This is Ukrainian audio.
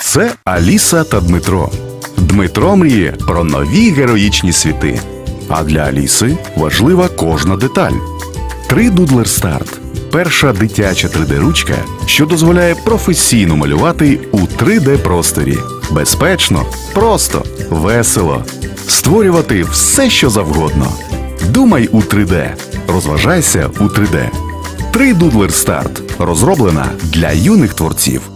Це Аліса та Дмитро. Дмитро мріє про нові героїчні світи. А для Аліси важлива кожна деталь. 3Doodler Start – перша дитяча 3D-ручка, що дозволяє професійно малювати у 3D-просторі. Безпечно, просто, весело. Створювати все, що завгодно. Думай у 3D. Розважайся у 3D. 3Doodler Start – розроблена для юних творців.